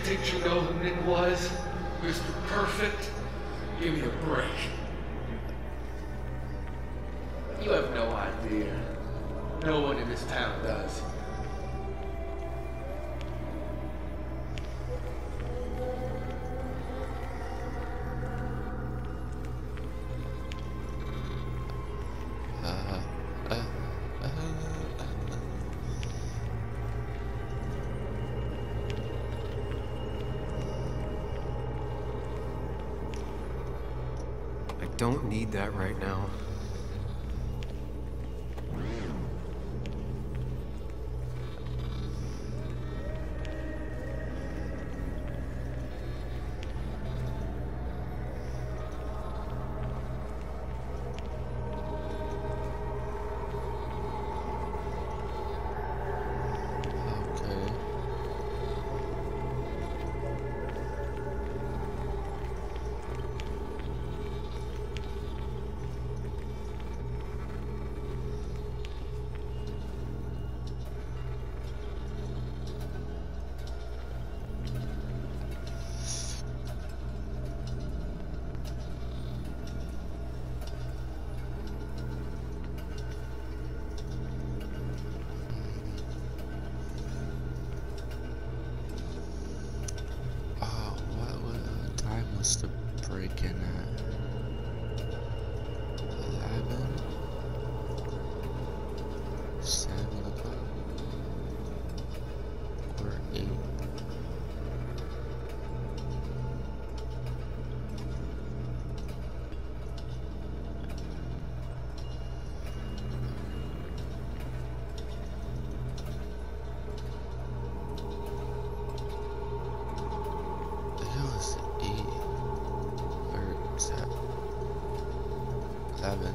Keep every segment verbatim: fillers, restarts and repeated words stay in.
think you know who Nick was? Mister Perfect? Give me a break. You have no idea. No one in this town does. Don't need that right now. To break in at eleven, seven o'clock, or eight. It was eight. Seven.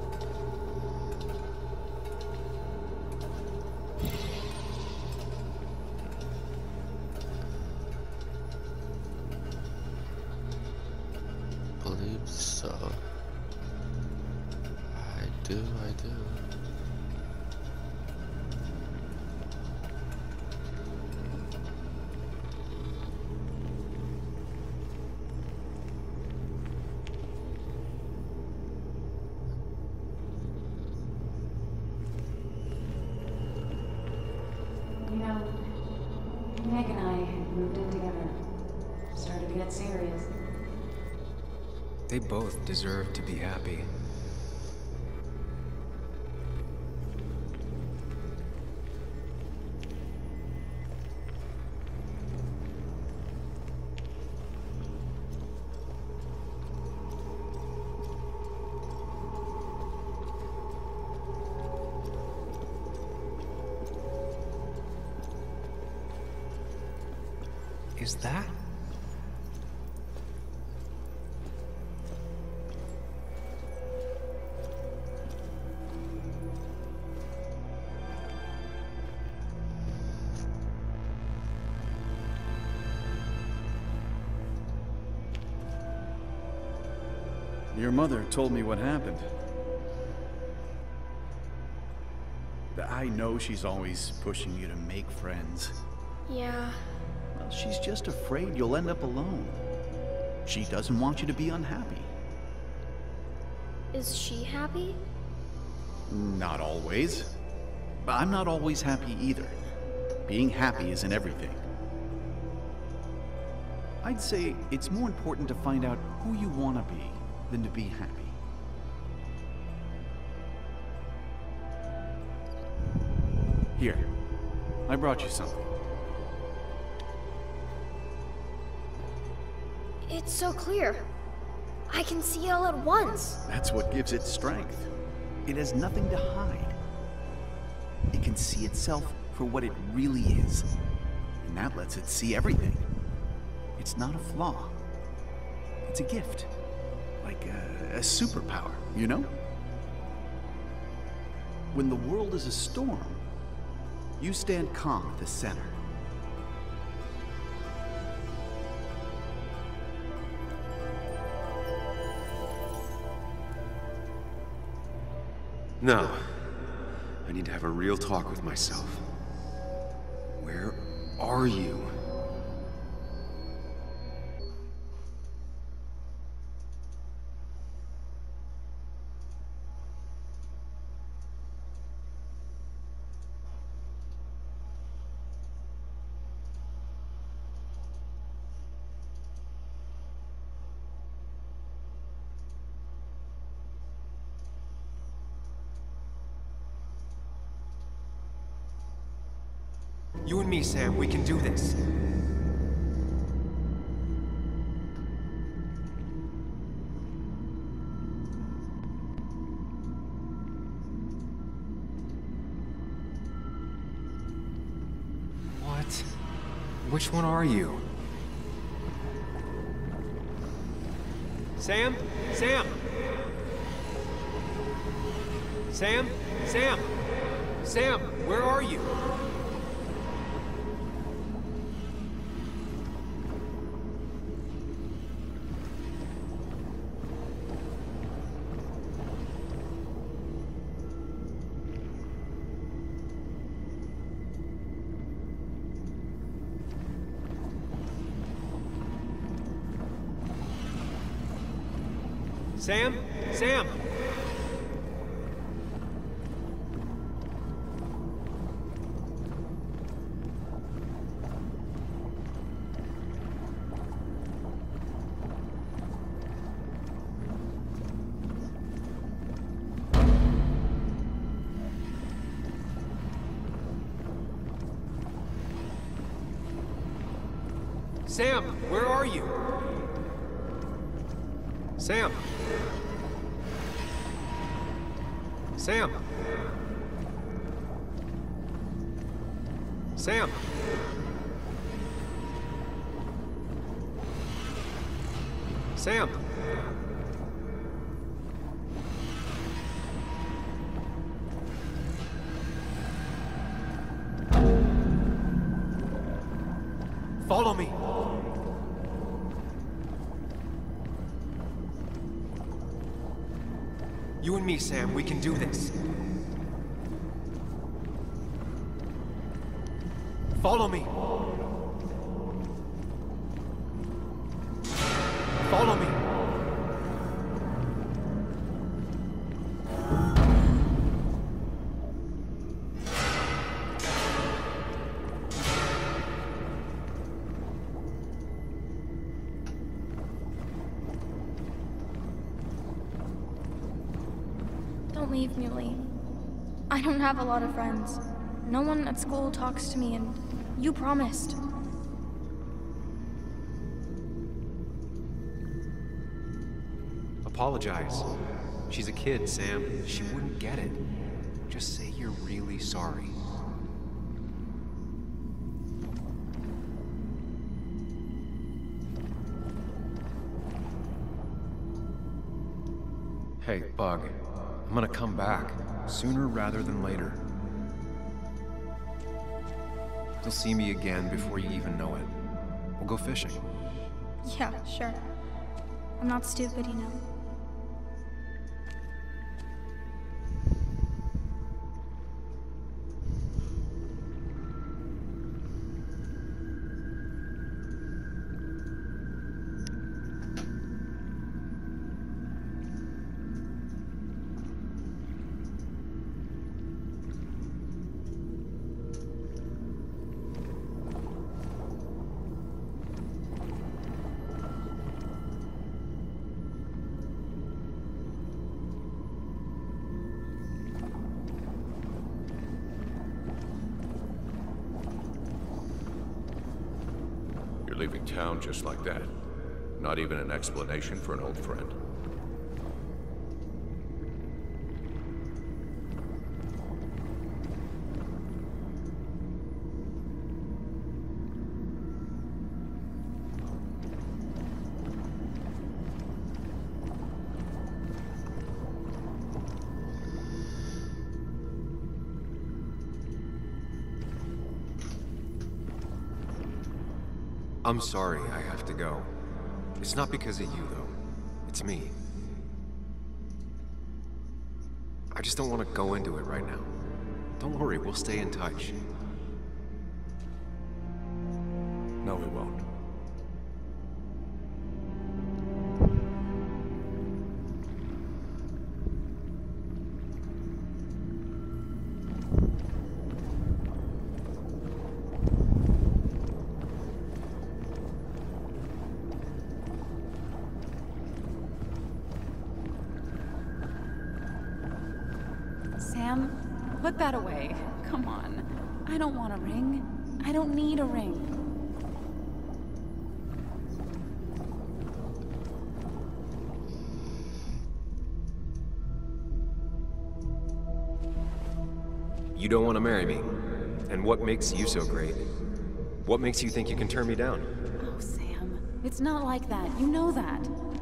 Believe so. I do, I do. Meg and I moved in together. Started to get serious. They both deserve to be happy. Is that? Your mother told me what happened. I know she's always pushing you to make friends. Yeah. Well, she's just afraid you'll end up alone. She doesn't want you to be unhappy. Is she happy? Not always. I'm not always happy either. Being happy isn't everything. I'd say it's more important to find out who you want to be than to be happy. Here, I brought you something. It's so clear. I can see it all at once. That's what gives it strength. It has nothing to hide. It can see itself for what it really is. And that lets it see everything. It's not a flaw. It's a gift. Like a, a superpower, you know? When the world is a storm, you stand calm at the center. No. I need to have a real talk with myself. Where are you? You and me, Sam, we can do this. What? Which one are you? Sam? Sam? Sam? Sam? Sam, where are you? Sam? Sam? Sam, where are you? Sam? Sam? Sam? Sam? Follow me. You and me, Sam, we can do this. Follow me. Follow me. Don't leave me, Lee. I don't have a lot of friends. No one at school talks to me, and you promised. Apologize. She's a kid, Sam. She wouldn't get it. Just say you're really sorry. Hey, Bug. I'm gonna come back. Sooner rather than later. You'll see me again before you even know it. We'll go fishing. Yeah, sure. I'm not stupid, you know. Leaving town just like that. Not even an explanation for an old friend. I'm sorry, I have to go. It's not because of you, though. It's me. I just don't want to go into it right now. Don't worry, we'll stay in touch. No, we won't. Sam, put that away. Come on. I don't want a ring. I don't need a ring. You don't want to marry me. And what makes you so great? What makes you think you can turn me down? Oh, Sam. It's not like that. You know that.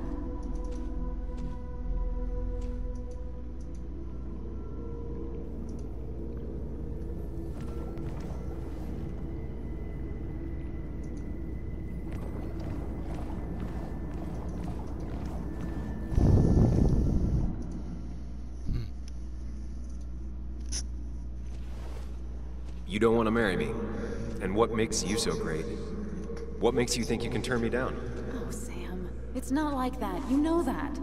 You don't want to marry me. And what makes you so great? What makes you think you can turn me down? Oh, Sam. It's not like that. You know that.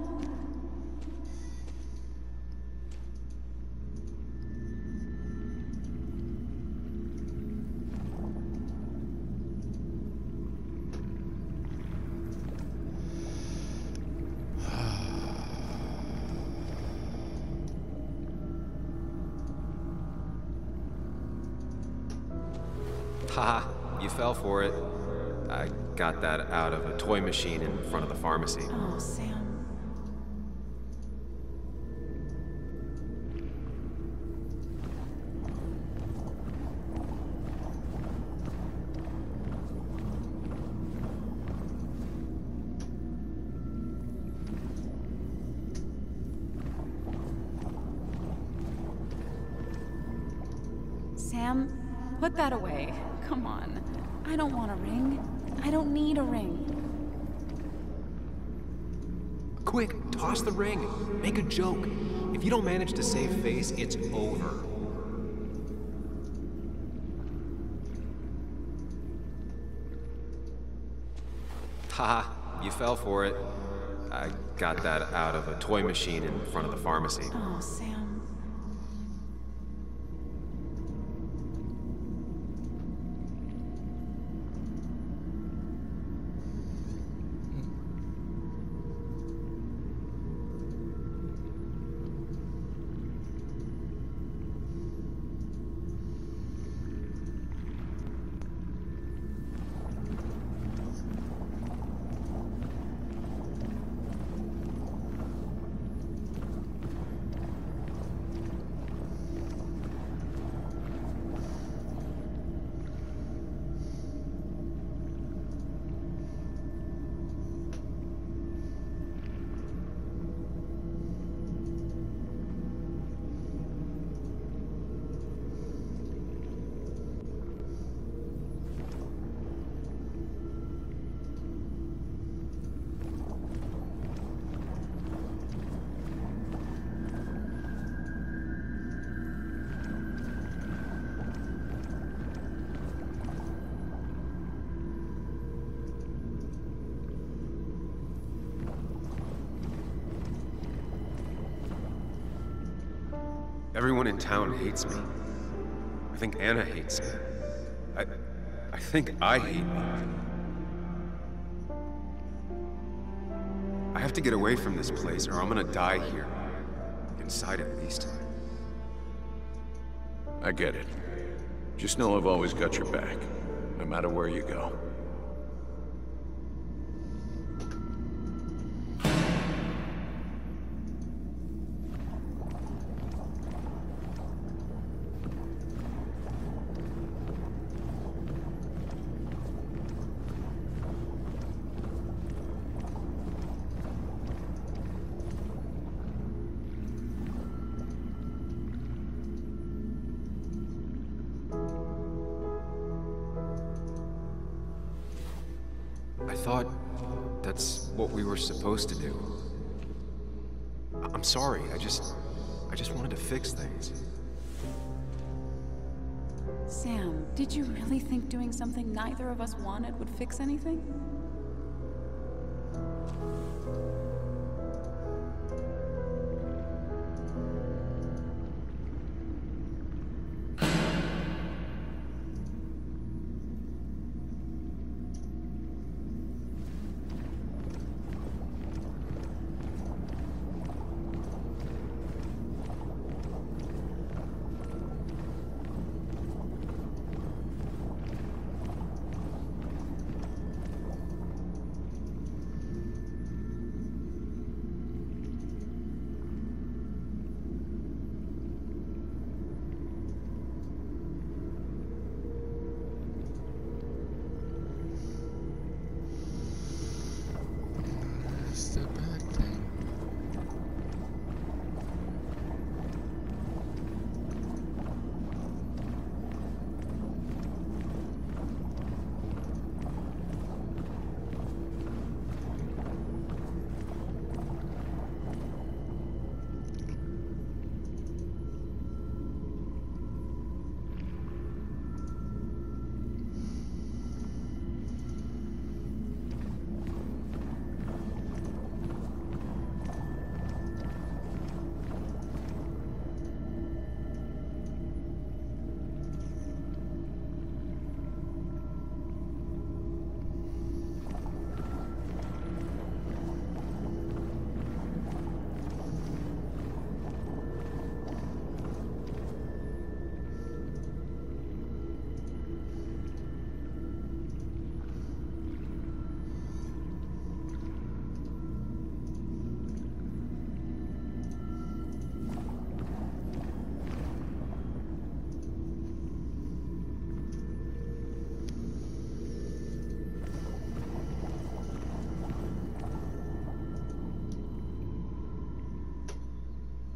Haha, you fell for it. I got that out of a toy machine in front of the pharmacy. Oh, Sam. Sam, put that away. Come on. I don't want a ring. I don't need a ring. Quick, toss the ring. Make a joke. If you don't manage to save face, it's over. Haha, you fell for it. I got that out of a toy machine in front of the pharmacy. Oh, Sam. Everyone in town hates me. I think Anna hates me. I... I think I hate me. I have to get away from this place or I'm gonna die here. Inside at least. I get it. Just know I've always got your back, no matter where you go. I thought that's what we were supposed to do. I- I'm sorry, I just... I just wanted to fix things. Sam, did you really think doing something neither of us wanted would fix anything?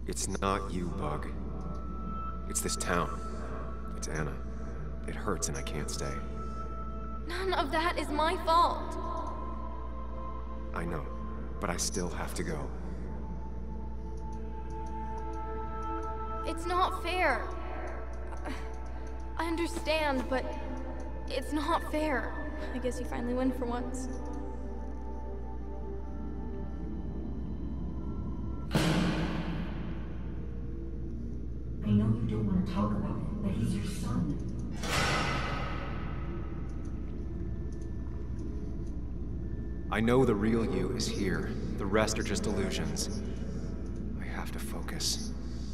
It's not you, Bug. It's this town. It's Anna. It hurts and I can't stay. None of that is my fault. I know, but I still have to go. It's not fair. I understand, but it's not fair. I guess you finally win for once. I know you don't want to talk about it, but he's your son. I know the real you is here. The rest are just illusions. I have to focus.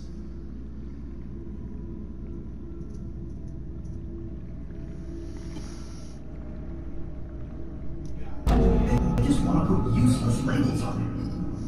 They just want to put useless labels on it.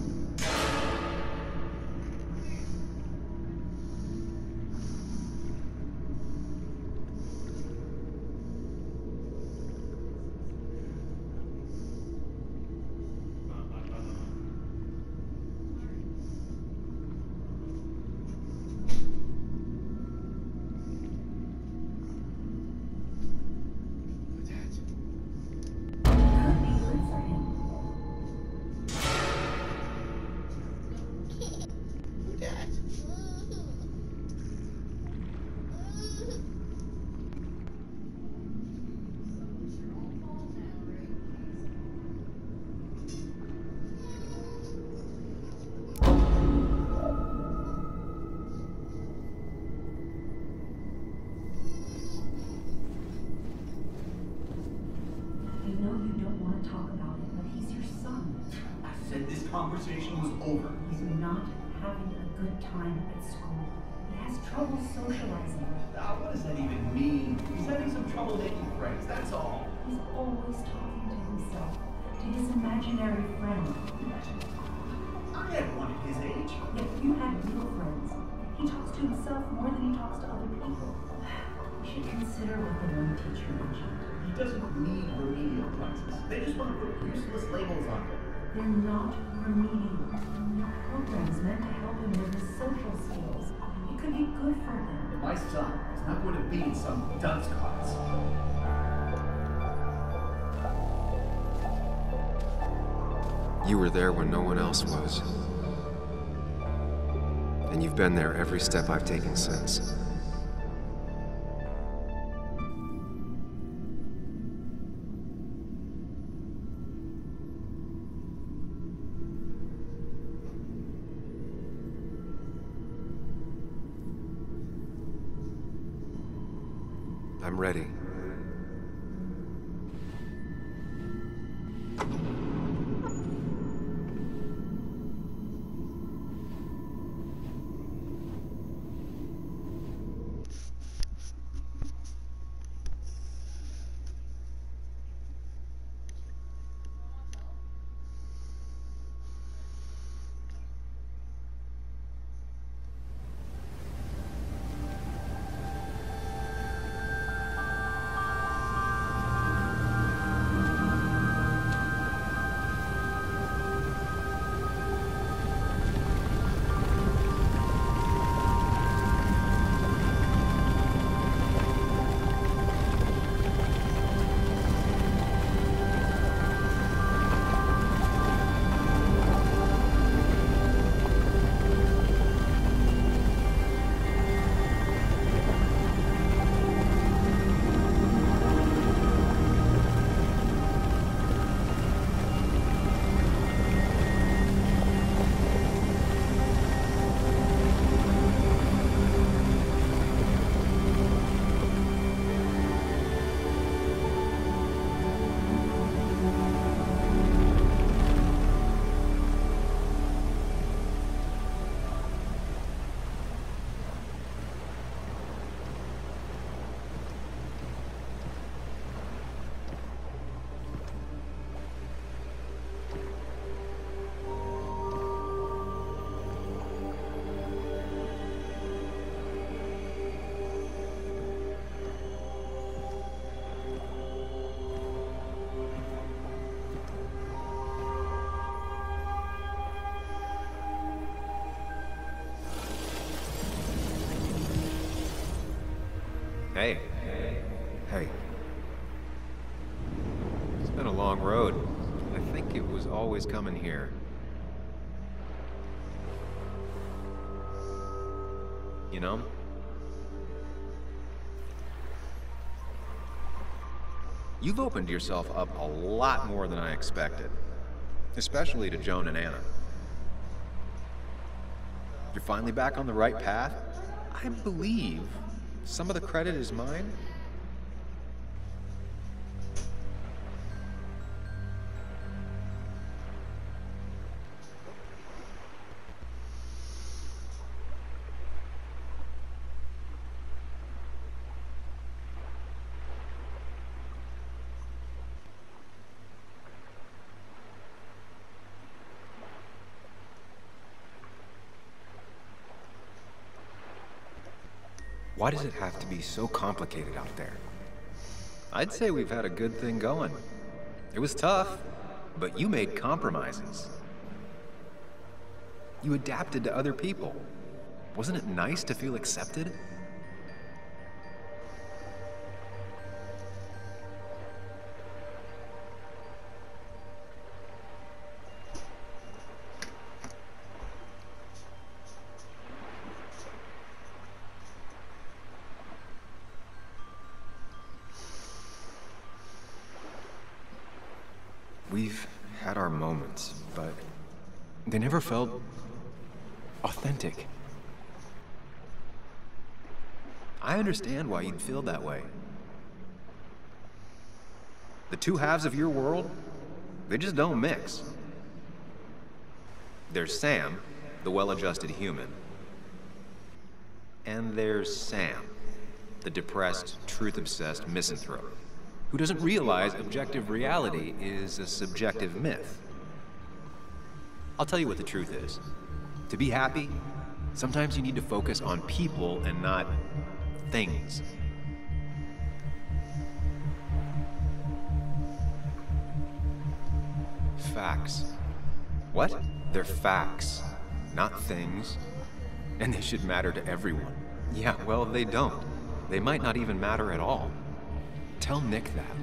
Conversation was over. He's not having a good time at school. He has trouble socializing. Ah, what does that even mean? He's having some trouble making friends, that's all. He's always talking to himself, to his imaginary friend. I had one at his age. If you had real friends, he talks to himself more than he talks to other people. You should consider what the one teacher mentioned. He doesn't need remedial classes. They just want to put useless labels on him. They're not remedial. They're programs meant to help him with his social skills. It could be good for him. But my son is not going to be in some dunce class. You were there when no one else was. And you've been there every step I've taken since. I'm ready. Hey. Hey. It's been a long road. I think it was always coming here. You know? You've opened yourself up a lot more than I expected. Especially to Joan and Anna. You're finally back on the right path? I believe some of the credit is mine. Why does it have to be so complicated out there? I'd say we've had a good thing going. It was tough, but you made compromises. You adapted to other people. Wasn't it nice to feel accepted? We've had our moments, but they never felt authentic. I understand why you'd feel that way. The two halves of your world, they just don't mix. There's Sam, the well-adjusted human, and there's Sam, the depressed, truth-obsessed misanthrope, who doesn't realize objective reality is a subjective myth. I'll tell you what the truth is. To be happy, sometimes you need to focus on people and not things. Facts. What? They're facts, not things. And they should matter to everyone. Yeah, well, they don't. They might not even matter at all. Tell Nick that.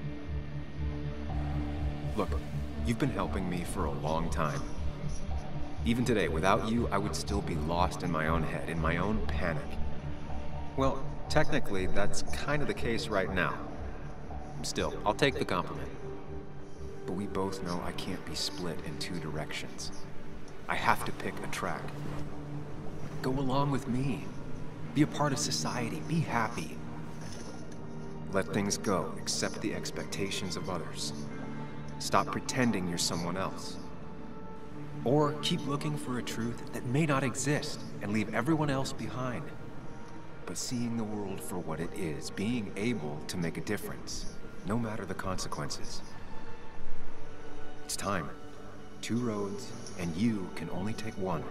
Look, you've been helping me for a long time. Even today, without you, I would still be lost in my own head, in my own panic. Well, technically, that's kind of the case right now. Still, I'll take the compliment. But we both know I can't be split in two directions. I have to pick a track. Go along with me. Be a part of society. Be happy. Let things go. Accept the expectations of others. Stop pretending you're someone else. Or keep looking for a truth that may not exist and leave everyone else behind. But seeing the world for what it is, being able to make a difference, no matter the consequences. It's time. Two roads, and you can only take one.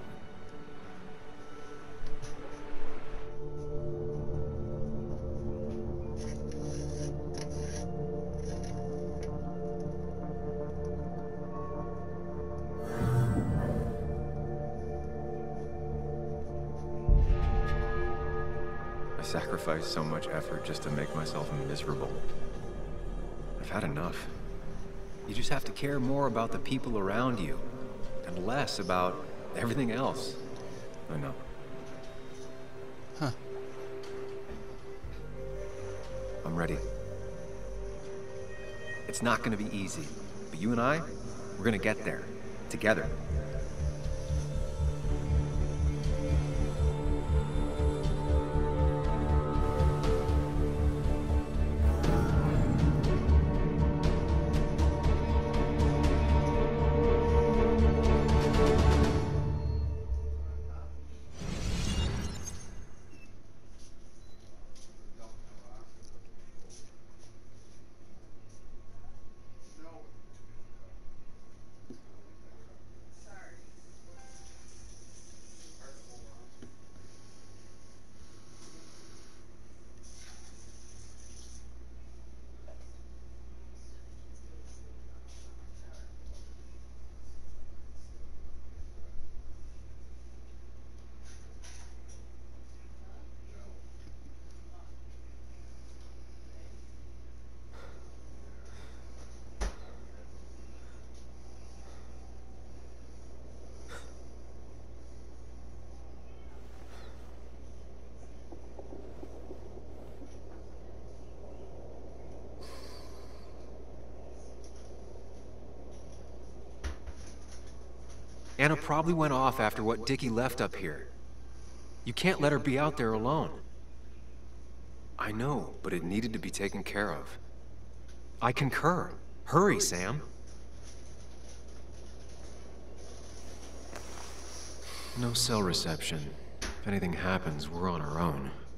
I sacrificed so much effort just to make myself miserable. I've had enough. You just have to care more about the people around you, and less about everything else. I know. Huh. I'm ready. It's not gonna be easy, but you and I, we're gonna get there, together. Anna probably went off after what Dickie left up here. You can't let her be out there alone. I know, but it needed to be taken care of. I concur. Hurry, Sam. No cell reception. If anything happens, we're on our own.